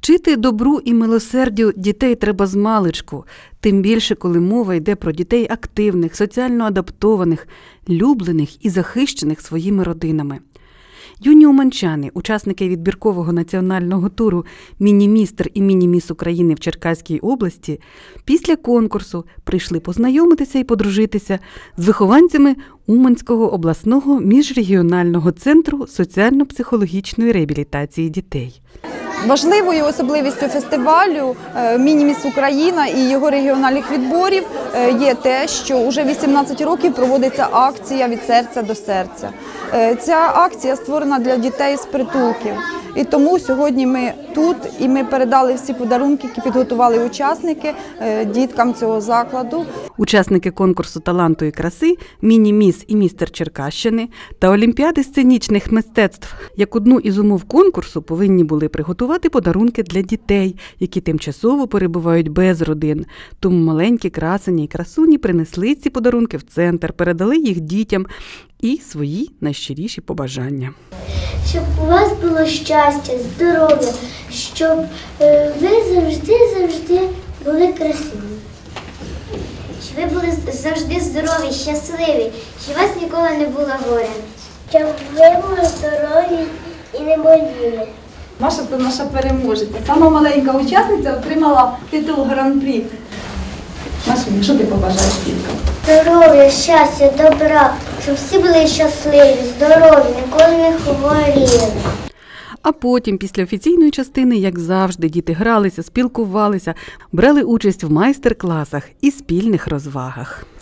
Вчити добру і милосердю дітей треба змалечку, тим більше, коли мова йде про дітей активних, соціально адаптованих, люблених і захищених своїми родинами. Юні уманчани, учасники відбіркового національного туру «Міні-містер» і «Міні-міс України» в Черкаській області, після конкурсу прийшли познайомитися і подружитися з вихованцями Уманського обласного міжрегіонального центру соціально-психологічної реабілітації дітей. Важливою особливістю фестивалю «Міні-міс Україна» і його регіональних відборів є те, що вже 18 років проводиться акція «Від серця до серця». Ця акція створена для дітей з притулків. І тому сьогодні ми тут, і ми передали всі подарунки, які підготували учасники діткам цього закладу. Учасники конкурсу таланту і краси «Міні-міс» і «Містер Черкащини» та Олімпіади сценічних мистецтв як одну із умов конкурсу повинні були приготувати подарунки для дітей, які тимчасово перебувають без родин. Тому маленькі красені і красуні принесли ці подарунки в центр, передали їх дітям і свої найщиріші побажання. Щоб у вас було щастя, здоров'я, щоб ви завжди були красиві. Щоб ви були завжди здорові, щасливі, щоб у вас ніколи не було горя. Щоб ви були здорові і не боліли. Маша – це наша переможеця. Сама маленька учасниця отримала титул Гран-прі. Маша, що ти побажаєш діткам? Здоров'я, щастя, добра, щоб всі були щасливі, здорові, ніколи не хворіли. А потім, після офіційної частини, як завжди, діти гралися, спілкувалися, брали участь в майстер-класах і спільних розвагах.